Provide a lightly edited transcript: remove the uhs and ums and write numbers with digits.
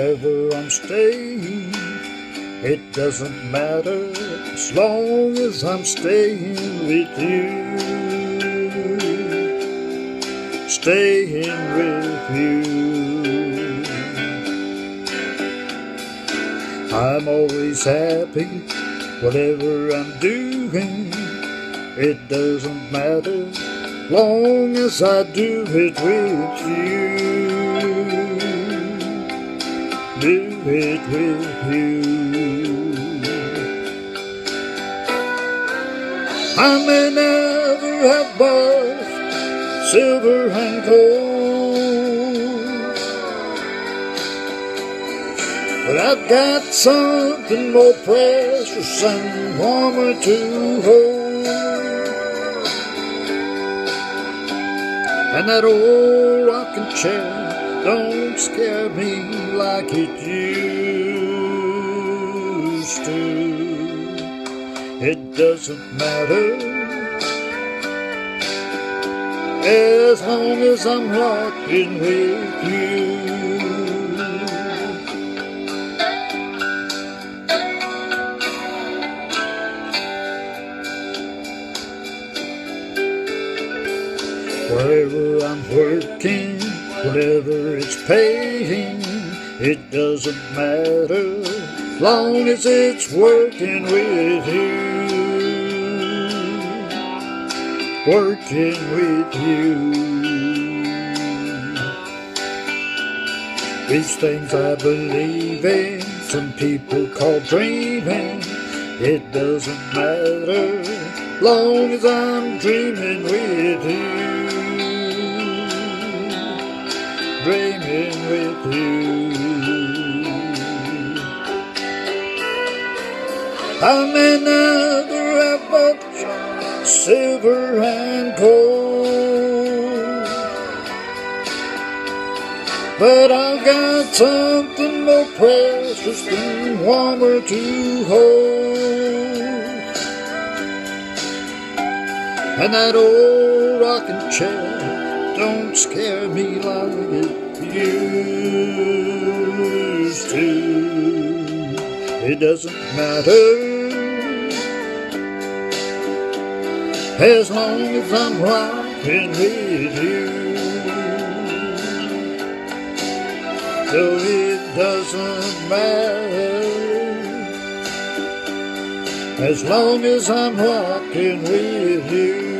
wherever I'm staying, it doesn't matter as long as I'm staying with you. Staying with you. I'm always happy, whatever I'm doing, it doesn't matter, long as I do it with you. Do it with you. I may never have both silver and gold, but I've got something more precious and warmer to hold. And that old rocking chair don't scare me like it used to. It doesn't matter as long as I'm rocking with you. Wherever I'm working, whatever it's paying, it doesn't matter, long as it's working with you. Working with you. These things I believe in, some people call dreaming, it doesn't matter, long as I'm dreaming with you. Dreaming with you. I may never have much silver and gold, but I've got something more precious and warmer to hold. And that old rocking chair don't scare me like it used to. It doesn't matter as long as I'm rocking with you. So it doesn't matter as long as I'm rocking with you.